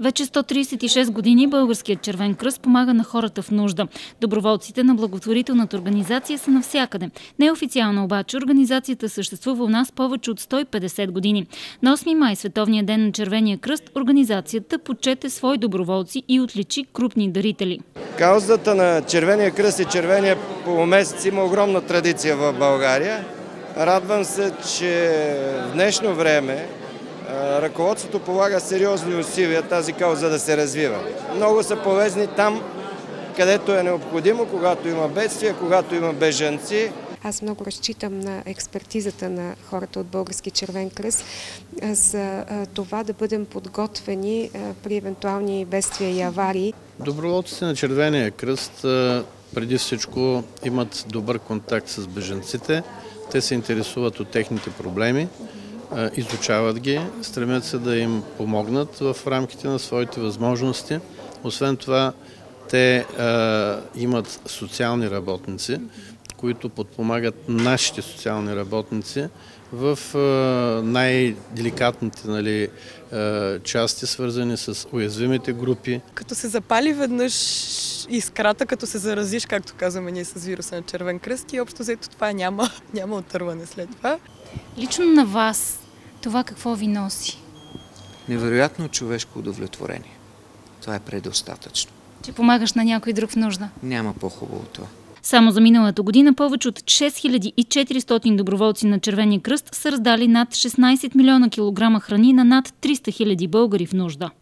Вече 136 години Българският червен кръст помага на хората в нужда. Доброволците на благотворителната организация са навсякъде. Неофициално обаче организацията съществува у нас повече от 150 години. На 8 май, Световния ден на Червения кръст, организацията почете свои доброволци и отличи крупни дарители. Каузата на Червения кръст и Червения полумесец има огромна традиция в България. Радвам се, че в днешно време ръководството полага сериозни усилия тази кауза да се развива. Много са полезни там, където е необходимо, когато има бедствия, когато има бежанци. Аз много разчитам на експертизата на хората от Български червен кръст за това да бъдем подготвени при евентуални бедствия и аварии. Доброволците на Червения кръст преди всичко имат добър контакт с бежанците. Те се интересуват от техните проблеми, изучават ги, стремят се да им помогнат в рамките на своите възможности. Освен това, те имат социални работници, които подпомагат нашите социални работници в най-деликатните части, свързани с уязвимите групи. Като се запали веднъж искрата, като се заразиш, както казваме ние с вируса на Червен кръст, и общо взето това няма отърване след това. Лично на вас това какво ви носи? Невероятно човешко удовлетворение. Това е предостатъчно. Че помагаш на някой друг в нужда? Няма по-хубаво това. Само за миналата година повече от 6400 доброволци на Червения кръст са раздали над 16 милиона килограма храни на над 300 000 българи в нужда.